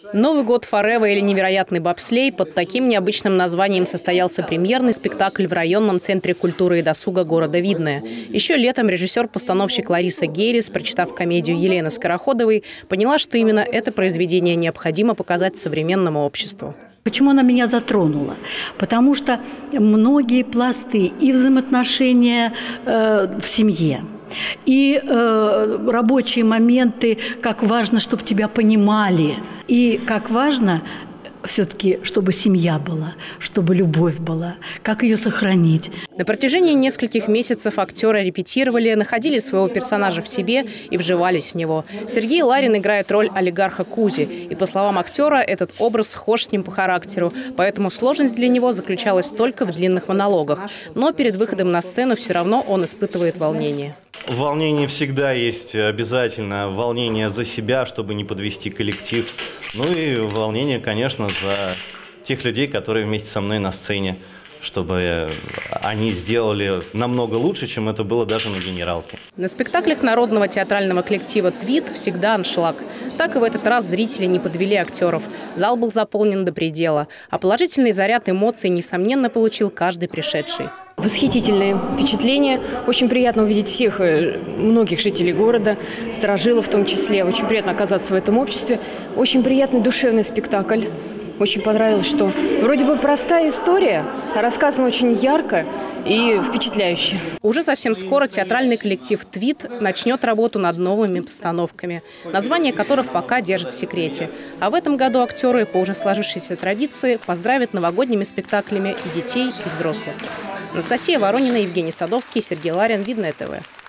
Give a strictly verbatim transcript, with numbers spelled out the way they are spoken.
Новый год Форева или невероятный бобслей – под таким необычным названием состоялся премьерный спектакль в районном центре культуры и досуга города Видное. Еще летом режиссер-постановщик Лариса Геррис, прочитав комедию Елены Скороходовой, поняла, что именно это произведение необходимо показать современному обществу. Почему она меня затронула? Потому что многие пласты и взаимоотношения э, в семье, и э, рабочие моменты, как важно, чтобы тебя понимали, и как важно все-таки, чтобы семья была, чтобы любовь была, как ее сохранить. На протяжении нескольких месяцев актеры репетировали, находили своего персонажа в себе и вживались в него. Сергей Ларин играет роль олигарха Кузи, и, по словам актера, этот образ схож с ним по характеру, поэтому сложность для него заключалась только в длинных монологах. Но перед выходом на сцену все равно он испытывает волнение. Волнение всегда есть обязательно. Волнение за себя, чтобы не подвести коллектив. Ну и волнение, конечно, за тех людей, которые вместе со мной на сцене, чтобы они сделали намного лучше, чем это было даже на «Генералке». На спектаклях народного театрального коллектива «Твит» всегда аншлаг. Так и в этот раз зрители не подвели актеров. Зал был заполнен до предела. А положительный заряд эмоций, несомненно, получил каждый пришедший. Восхитительное впечатление. Очень приятно увидеть всех, многих жителей города, старожилов в том числе. Очень приятно оказаться в этом обществе. Очень приятный душевный спектакль. Очень понравилось, что вроде бы простая история, а рассказана очень ярко и впечатляюще. Уже совсем скоро театральный коллектив «Твит» начнет работу над новыми постановками, названия которых пока держат в секрете. А в этом году актеры, по уже сложившейся традиции, поздравят новогодними спектаклями и детей, и взрослых. Анастасия Воронина, Евгений Садовский, Сергей Ларин, Видное ТВ.